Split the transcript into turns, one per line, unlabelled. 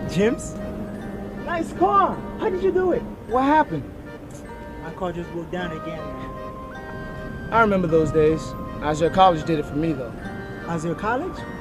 Jim's? Nice car. How did you do it? What happened?
My car just broke down again, man.
I remember those days. Azure College did it for me, though.
Azure College?